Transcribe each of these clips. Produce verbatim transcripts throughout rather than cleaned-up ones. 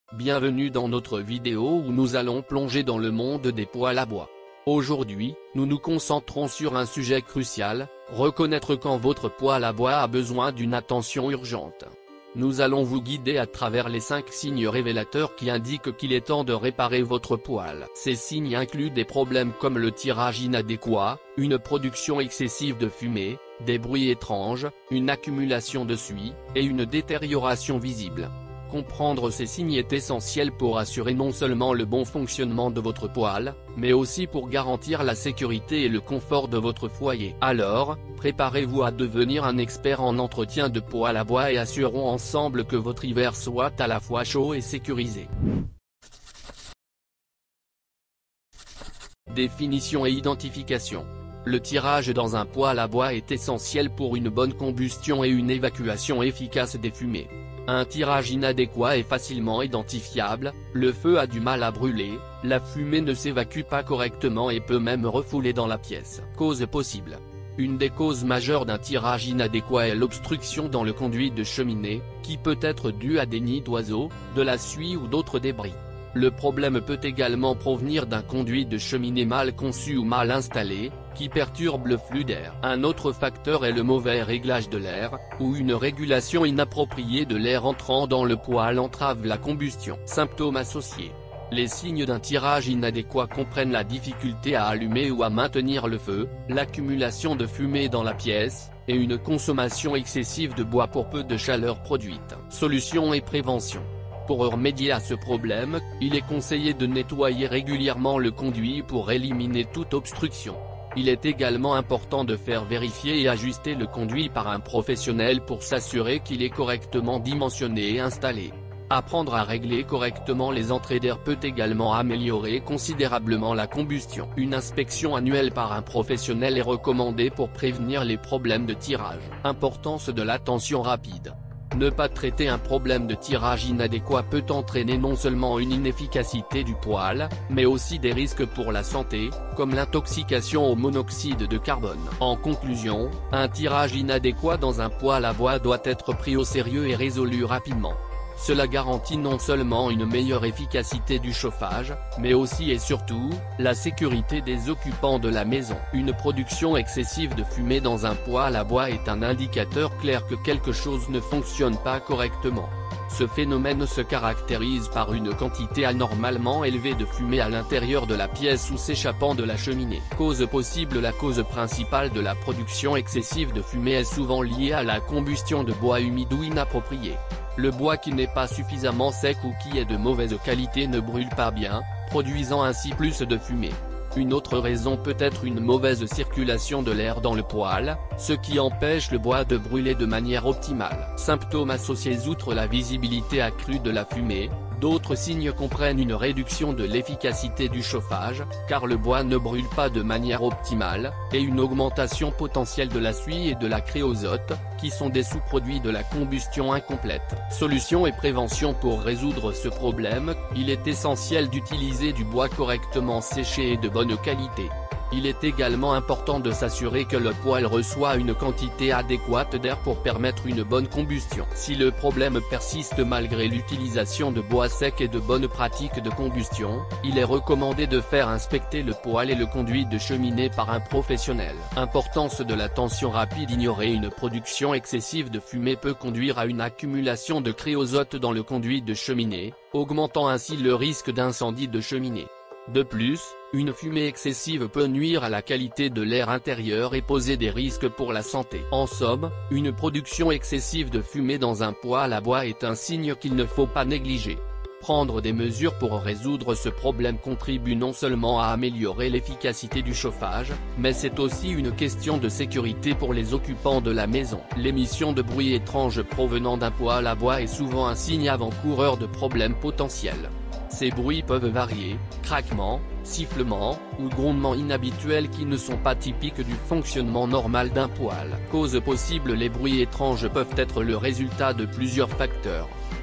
Bienvenue dans notre vidéo où nous allons plonger dans le monde des poêles à bois. Aujourd'hui, nous nous concentrons sur un sujet crucial, reconnaître quand votre poêle à bois a besoin d'une attention urgente. Nous allons vous guider à travers les cinq signes révélateurs qui indiquent qu'il est temps de réparer votre poêle. Ces signes incluent des problèmes comme le tirage inadéquat, une production excessive de fumée, des bruits étranges, une accumulation de suie, et une détérioration visible. Comprendre ces signes est essentiel pour assurer non seulement le bon fonctionnement de votre poêle, mais aussi pour garantir la sécurité et le confort de votre foyer. Alors, préparez-vous à devenir un expert en entretien de poêle à bois et assurons ensemble que votre hiver soit à la fois chaud et sécurisé. Définition et identification. Le tirage dans un poêle à bois est essentiel pour une bonne combustion et une évacuation efficace des fumées. Un tirage inadéquat est facilement identifiable, le feu a du mal à brûler, la fumée ne s'évacue pas correctement et peut même refouler dans la pièce. Cause possible. Une des causes majeures d'un tirage inadéquat est l'obstruction dans le conduit de cheminée, qui peut être due à des nids d'oiseaux, de la suie ou d'autres débris. Le problème peut également provenir d'un conduit de cheminée mal conçu ou mal installé, qui perturbe le flux d'air. Un autre facteur est le mauvais réglage de l'air, ou une régulation inappropriée de l'air entrant dans le poêle entrave la combustion. Symptômes associés. Les signes d'un tirage inadéquat comprennent la difficulté à allumer ou à maintenir le feu, l'accumulation de fumée dans la pièce, et une consommation excessive de bois pour peu de chaleur produite. Solutions et prévention. Pour remédier à ce problème, il est conseillé de nettoyer régulièrement le conduit pour éliminer toute obstruction. Il est également important de faire vérifier et ajuster le conduit par un professionnel pour s'assurer qu'il est correctement dimensionné et installé. Apprendre à régler correctement les entrées d'air peut également améliorer considérablement la combustion. Une inspection annuelle par un professionnel est recommandée pour prévenir les problèmes de tirage. Importance de l'attention rapide. Ne pas traiter un problème de tirage inadéquat peut entraîner non seulement une inefficacité du poêle, mais aussi des risques pour la santé, comme l'intoxication au monoxyde de carbone. En conclusion, un tirage inadéquat dans un poêle à bois doit être pris au sérieux et résolu rapidement. Cela garantit non seulement une meilleure efficacité du chauffage, mais aussi et surtout, la sécurité des occupants de la maison. Une production excessive de fumée dans un poêle à bois est un indicateur clair que quelque chose ne fonctionne pas correctement. Ce phénomène se caractérise par une quantité anormalement élevée de fumée à l'intérieur de la pièce ou s'échappant de la cheminée. Cause possible. La cause principale de la production excessive de fumée est souvent liée à la combustion de bois humide ou inapproprié. Le bois qui n'est pas suffisamment sec ou qui est de mauvaise qualité ne brûle pas bien, produisant ainsi plus de fumée. Une autre raison peut être une mauvaise circulation de l'air dans le poêle, ce qui empêche le bois de brûler de manière optimale. Symptômes associés. Outre la visibilité accrue de la fumée, d'autres signes comprennent une réduction de l'efficacité du chauffage, car le bois ne brûle pas de manière optimale, et une augmentation potentielle de la suie et de la créosote, qui sont des sous-produits de la combustion incomplète. Solutions et prévention. Pour résoudre ce problème, il est essentiel d'utiliser du bois correctement séché et de bonne qualité. Il est également important de s'assurer que le poêle reçoit une quantité adéquate d'air pour permettre une bonne combustion. Si le problème persiste malgré l'utilisation de bois sec et de bonnes pratiques de combustion, il est recommandé de faire inspecter le poêle et le conduit de cheminée par un professionnel. Importance de la tension rapide. Ignorer une production excessive de fumée peut conduire à une accumulation de créosote dans le conduit de cheminée, augmentant ainsi le risque d'incendie de cheminée. De plus, une fumée excessive peut nuire à la qualité de l'air intérieur et poser des risques pour la santé. En somme, une production excessive de fumée dans un poêle à bois est un signe qu'il ne faut pas négliger. Prendre des mesures pour résoudre ce problème contribue non seulement à améliorer l'efficacité du chauffage, mais c'est aussi une question de sécurité pour les occupants de la maison. L'émission de bruits étranges provenant d'un poêle à bois est souvent un signe avant-coureur de problèmes potentiels. Ces bruits peuvent varier, craquements, sifflements, ou grondements inhabituels qui ne sont pas typiques du fonctionnement normal d'un poêle. Cause possible. Les bruits étranges peuvent être le résultat de plusieurs facteurs.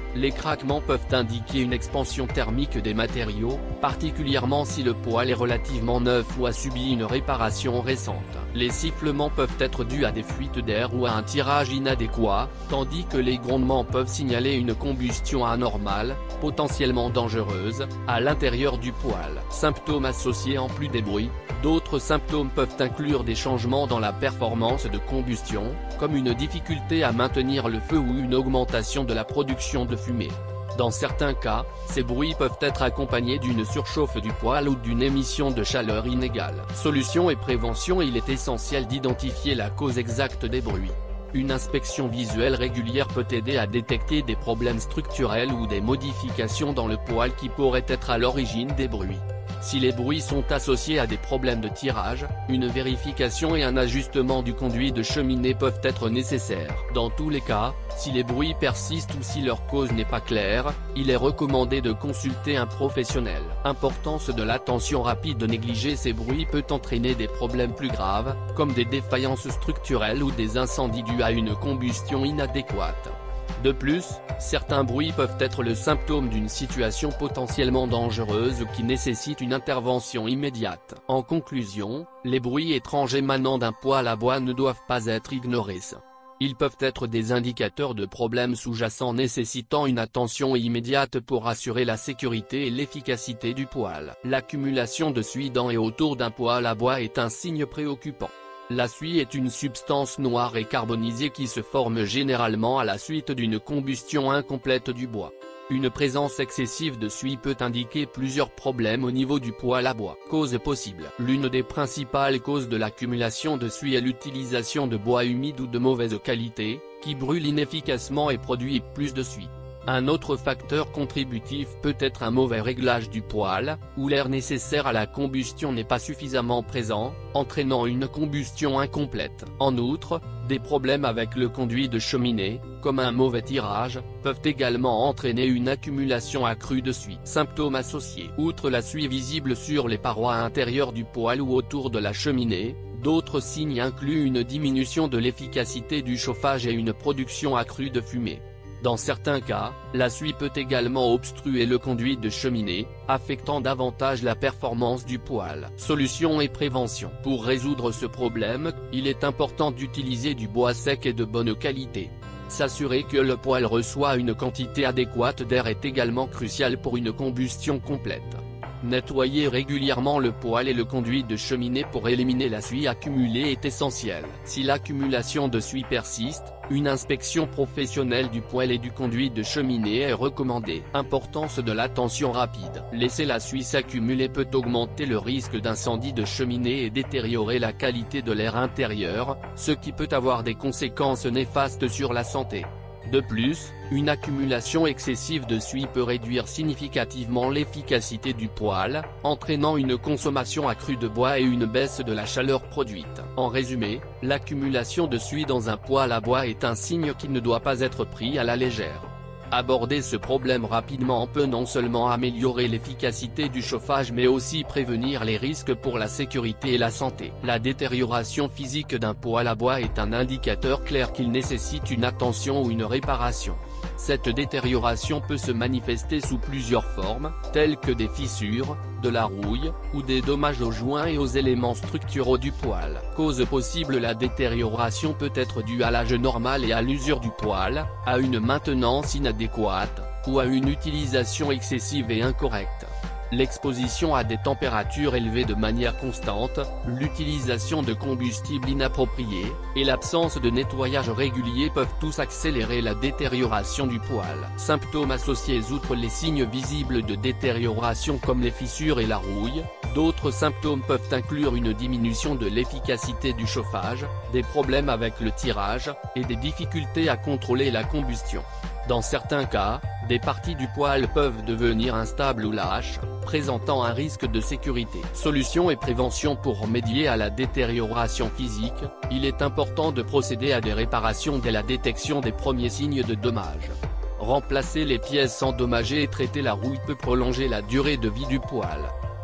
Les craquements peuvent indiquer une expansion thermique des matériaux, particulièrement si le poêle est relativement neuf ou a subi une réparation récente. Les sifflements peuvent être dus à des fuites d'air ou à un tirage inadéquat, tandis que les grondements peuvent signaler une combustion anormale, potentiellement dangereuse, à l'intérieur du poêle. Symptômes associés en plus des bruits. D'autres symptômes peuvent inclure des changements dans la performance de combustion, comme une difficulté à maintenir le feu ou une augmentation de la production de fumée. Dans certains cas, ces bruits peuvent être accompagnés d'une surchauffe du poêle ou d'une émission de chaleur inégale. Solution et prévention. Il est essentiel d'identifier la cause exacte des bruits. Une inspection visuelle régulière peut aider à détecter des problèmes structurels ou des modifications dans le poêle qui pourraient être à l'origine des bruits. Si les bruits sont associés à des problèmes de tirage, une vérification et un ajustement du conduit de cheminée peuvent être nécessaires. Dans tous les cas, si les bruits persistent ou si leur cause n'est pas claire, il est recommandé de consulter un professionnel. Importance de l'attention rapide. Négliger ces bruits peut entraîner des problèmes plus graves, comme des défaillances structurelles ou des incendies dus à une combustion inadéquate. De plus, certains bruits peuvent être le symptôme d'une situation potentiellement dangereuse qui nécessite une intervention immédiate. En conclusion, les bruits étranges émanant d'un poêle à bois ne doivent pas être ignorés. Ils peuvent être des indicateurs de problèmes sous-jacents nécessitant une attention immédiate pour assurer la sécurité et l'efficacité du poêle. L'accumulation de suie dans et autour d'un poêle à bois est un signe préoccupant. La suie est une substance noire et carbonisée qui se forme généralement à la suite d'une combustion incomplète du bois. Une présence excessive de suie peut indiquer plusieurs problèmes au niveau du poêle à bois. Causes possibles. L'une des principales causes de l'accumulation de suie est l'utilisation de bois humide ou de mauvaise qualité, qui brûle inefficacement et produit plus de suie. Un autre facteur contributif peut être un mauvais réglage du poêle, où l'air nécessaire à la combustion n'est pas suffisamment présent, entraînant une combustion incomplète. En outre, des problèmes avec le conduit de cheminée, comme un mauvais tirage, peuvent également entraîner une accumulation accrue de suie. Symptômes associés. Outre la suie visible sur les parois intérieures du poêle ou autour de la cheminée, d'autres signes incluent une diminution de l'efficacité du chauffage et une production accrue de fumée. Dans certains cas, la suie peut également obstruer le conduit de cheminée, affectant davantage la performance du poêle. Solution et prévention. Pour résoudre ce problème, il est important d'utiliser du bois sec et de bonne qualité. S'assurer que le poêle reçoit une quantité adéquate d'air est également crucial pour une combustion complète. Nettoyer régulièrement le poêle et le conduit de cheminée pour éliminer la suie accumulée est essentiel. Si l'accumulation de suie persiste, une inspection professionnelle du poêle et du conduit de cheminée est recommandée. Importance de l'attention rapide. Laisser la suie s'accumuler peut augmenter le risque d'incendie de cheminée et détériorer la qualité de l'air intérieur, ce qui peut avoir des conséquences néfastes sur la santé. De plus, une accumulation excessive de suie peut réduire significativement l'efficacité du poêle, entraînant une consommation accrue de bois et une baisse de la chaleur produite. En résumé, l'accumulation de suie dans un poêle à bois est un signe qui ne doit pas être pris à la légère. Aborder ce problème rapidement peut non seulement améliorer l'efficacité du chauffage mais aussi prévenir les risques pour la sécurité et la santé. La détérioration physique d'un poêle à bois est un indicateur clair qu'il nécessite une attention ou une réparation. Cette détérioration peut se manifester sous plusieurs formes, telles que des fissures, de la rouille, ou des dommages aux joints et aux éléments structuraux du poêle. Cause possible. La détérioration peut être due à l'âge normal et à l'usure du poêle, à une maintenance inadéquate, ou à une utilisation excessive et incorrecte. L'exposition à des températures élevées de manière constante, l'utilisation de combustibles inappropriés, et l'absence de nettoyage régulier peuvent tous accélérer la détérioration du poêle. Symptômes associés. Outre les signes visibles de détérioration comme les fissures et la rouille, d'autres symptômes peuvent inclure une diminution de l'efficacité du chauffage, des problèmes avec le tirage, et des difficultés à contrôler la combustion. Dans certains cas, des parties du poêle peuvent devenir instables ou lâches, présentant un risque de sécurité. Solution et prévention. Pour remédier à la détérioration physique, il est important de procéder à des réparations dès la détection des premiers signes de dommages. Remplacer les pièces endommagées et traiter la rouille peut prolonger la durée de vie du poêle.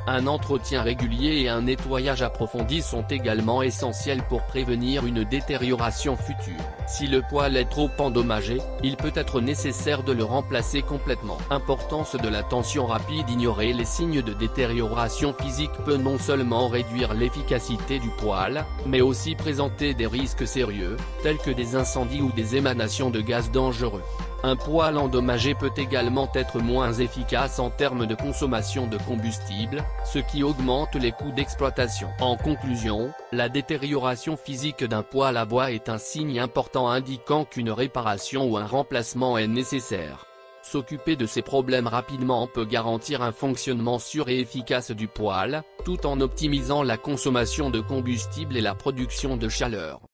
Un entretien régulier et un nettoyage approfondi sont également essentiels pour prévenir une détérioration future. Si le poêle est trop endommagé, il peut être nécessaire de le remplacer complètement. Importance de l'attention rapide. Ignorer les signes de détérioration physique peut non seulement réduire l'efficacité du poêle, mais aussi présenter des risques sérieux, tels que des incendies ou des émanations de gaz dangereux. Un poêle endommagé peut également être moins efficace en termes de consommation de combustible, ce qui augmente les coûts d'exploitation. En conclusion, la détérioration physique d'un poêle à bois est un signe important indiquant qu'une réparation ou un remplacement est nécessaire. S'occuper de ces problèmes rapidement peut garantir un fonctionnement sûr et efficace du poêle, tout en optimisant la consommation de combustible et la production de chaleur.